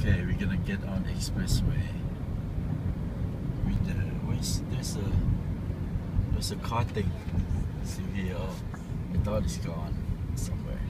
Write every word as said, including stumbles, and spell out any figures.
Okay, we're gonna get on the expressway. With the, where's, there's a there's a car thing. See here. Oh, I thought it's gone somewhere.